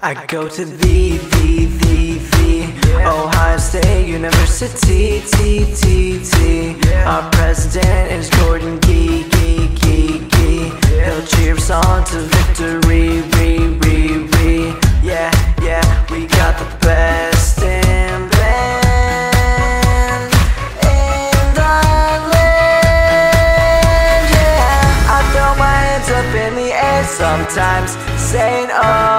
I go to the Ohio State University, Our president is Gordon Gee. He'll cheer us on to victory, Yeah, we got the best in band in the land, yeah. I throw my hands up in the air sometimes, saying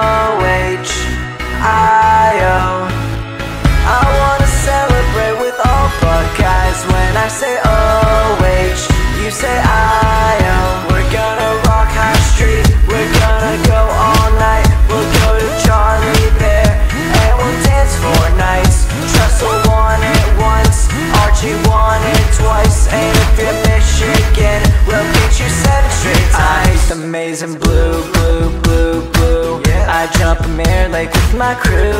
O-H-I-O. I wanna celebrate with all Buckeyes. When I say O-H, you say I-O. We're gonna rock High Street, we're gonna go all night. We'll go to Charlie Bear, and we'll dance for nights. Tressel won it once, Archie won it twice. And if you're Michigan, we'll beat you 7 straight times. I hate the maize and blue. I jump a mirror lake with my crew.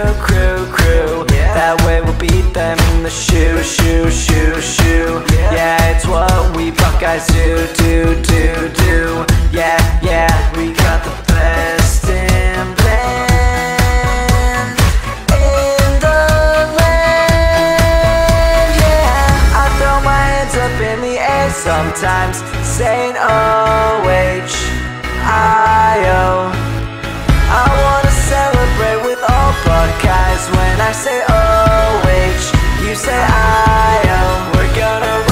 That way we'll beat them in the shoe. Yeah, it's what we Buckeyes do. Yeah, we got the best in band in the land, yeah. I throw my hands up in the air sometimes, saying O-H-I-O. I wanna celebrate with all Buckeyes. When I say O-H, you say I-O. We're gonna